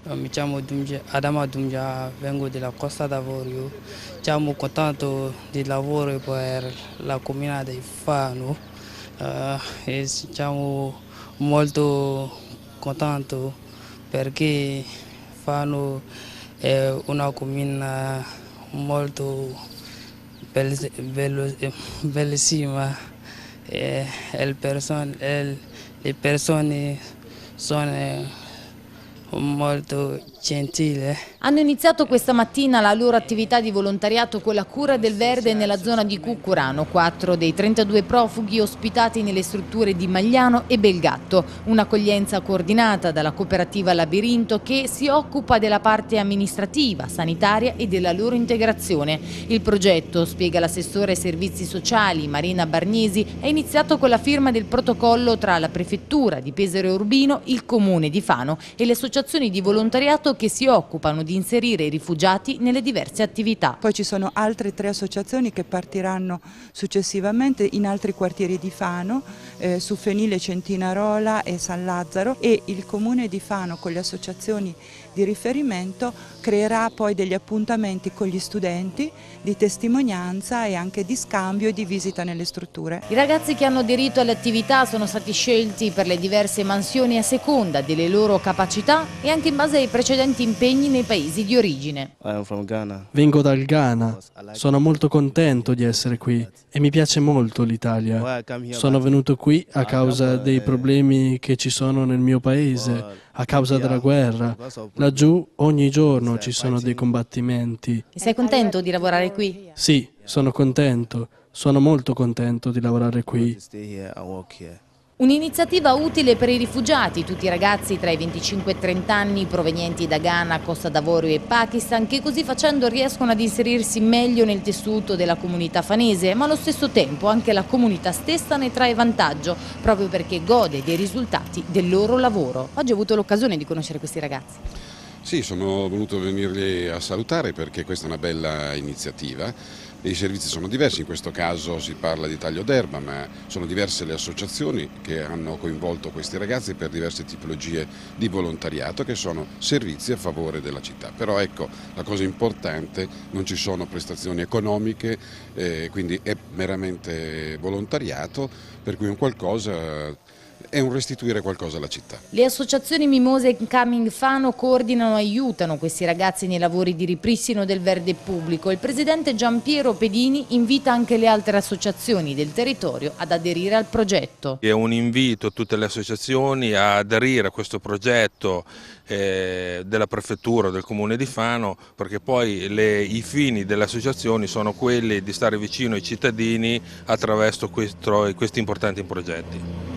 Mi chiamo Adama Dumja, vengo della Costa d'Avorio. Siamo contenti del lavoro per la comunità di Fano e siamo molto contenti perché Fano è una comunità molto bellissima e le persone sono molto gentili. Hanno iniziato questa mattina la loro attività di volontariato con la cura del verde nella zona di Cuccurano, 4 dei 32 profughi ospitati nelle strutture di Magliano e Belgatto, un'accoglienza coordinata dalla cooperativa Labirinto che si occupa della parte amministrativa, sanitaria e della loro integrazione. Il progetto, spiega l'assessore ai servizi sociali Marina Bargnesi, è iniziato con la firma del protocollo tra la prefettura di Pesaro e Urbino, il comune di Fano e le associazioni di volontariato che si occupano di inserire i rifugiati nelle diverse attività. Poi ci sono altre 3 associazioni che partiranno successivamente in altri quartieri di Fano, su Fenile, Centinarola e San Lazzaro, e il comune di Fano con le associazioni di riferimento creerà poi degli appuntamenti con gli studenti di testimonianza e anche di scambio e di visita nelle strutture. I ragazzi che hanno aderito alle attività sono stati scelti per le diverse mansioni a seconda delle loro capacità e anche in base ai precedenti impegni nei paesi di origine. Vengo dal Ghana, sono molto contento di essere qui e mi piace molto l'Italia. Sono venuto qui a causa dei problemi che ci sono nel mio paese, a causa della guerra. Laggiù ogni giorno ci sono dei combattimenti. E sei contento di lavorare qui? Sì, sono contento, sono molto contento di lavorare qui. Un'iniziativa utile per i rifugiati, tutti i ragazzi tra i 25 e i 30 anni provenienti da Ghana, Costa d'Avorio e Pakistan, che così facendo riescono ad inserirsi meglio nel tessuto della comunità fanese, ma allo stesso tempo anche la comunità stessa ne trae vantaggio, proprio perché gode dei risultati del loro lavoro. Oggi ho avuto l'occasione di conoscere questi ragazzi. Sì, sono voluto venirli a salutare perché questa è una bella iniziativa. I servizi sono diversi, in questo caso si parla di taglio d'erba, ma sono diverse le associazioni che hanno coinvolto questi ragazzi per diverse tipologie di volontariato che sono servizi a favore della città. Però ecco, la cosa importante, non ci sono prestazioni economiche, quindi è meramente volontariato, per cui è un restituire qualcosa alla città. Le associazioni Mimose e Coming Fano coordinano e aiutano questi ragazzi nei lavori di ripristino del verde pubblico. Il presidente Giampiero Pedini invita anche le altre associazioni del territorio ad aderire al progetto. È un invito a tutte le associazioni a aderire a questo progetto della prefettura del comune di Fano, perché poi i fini delle associazioni sono quelli di stare vicino ai cittadini attraverso questi importanti progetti.